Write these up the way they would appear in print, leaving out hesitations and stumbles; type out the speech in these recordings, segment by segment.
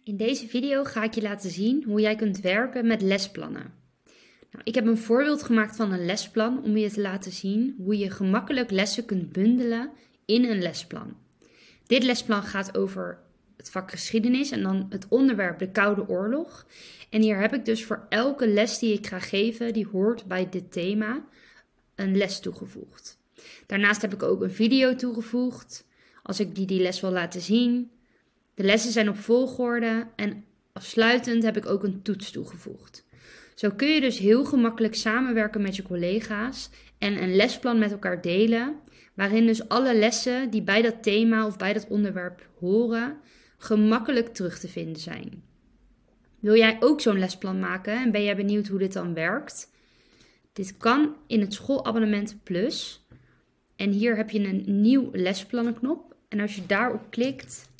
In deze video ga ik je laten zien hoe jij kunt werken met lesplannen. Nou, ik heb een voorbeeld gemaakt van een lesplan om je te laten zien hoe je gemakkelijk lessen kunt bundelen in een lesplan. Dit lesplan gaat over het vak geschiedenis en dan het onderwerp de Koude Oorlog. En hier heb ik dus voor elke les die ik ga geven, die hoort bij dit thema, een les toegevoegd. Daarnaast heb ik ook een video toegevoegd, als ik die les wil laten zien. De lessen zijn op volgorde en afsluitend heb ik ook een toets toegevoegd. Zo kun je dus heel gemakkelijk samenwerken met je collega's en een lesplan met elkaar delen, waarin dus alle lessen die bij dat thema of bij dat onderwerp horen, gemakkelijk terug te vinden zijn. Wil jij ook zo'n lesplan maken en ben jij benieuwd hoe dit dan werkt? Dit kan in het schoolabonnement plus. En hier heb je een nieuw lesplannen-knop. En als je daarop klikt,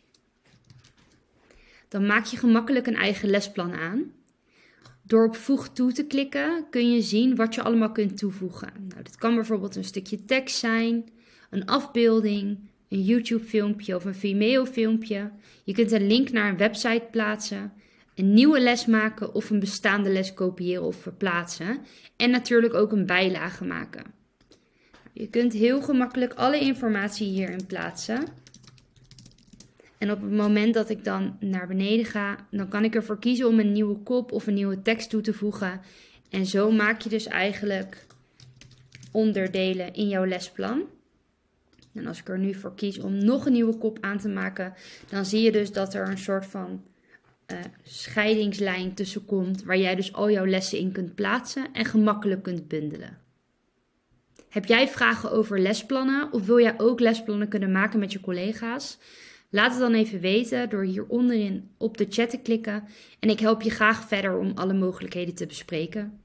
dan maak je gemakkelijk een eigen lesplan aan. Door op voeg toe te klikken kun je zien wat je allemaal kunt toevoegen. Nou, dit kan bijvoorbeeld een stukje tekst zijn, een afbeelding, een YouTube filmpje of een Vimeo filmpje. Je kunt een link naar een website plaatsen, een nieuwe les maken of een bestaande les kopiëren of verplaatsen. En natuurlijk ook een bijlage maken. Je kunt heel gemakkelijk alle informatie hierin plaatsen. En op het moment dat ik dan naar beneden ga, dan kan ik ervoor kiezen om een nieuwe kop of een nieuwe tekst toe te voegen. En zo maak je dus eigenlijk onderdelen in jouw lesplan. En als ik er nu voor kies om nog een nieuwe kop aan te maken, dan zie je dus dat er een soort van scheidingslijn tussen komt, waar jij dus al jouw lessen in kunt plaatsen en gemakkelijk kunt bundelen. Heb jij vragen over lesplannen of wil jij ook lesplannen kunnen maken met je collega's? Laat het dan even weten door hier onderin op de chat te klikken en ik help je graag verder om alle mogelijkheden te bespreken.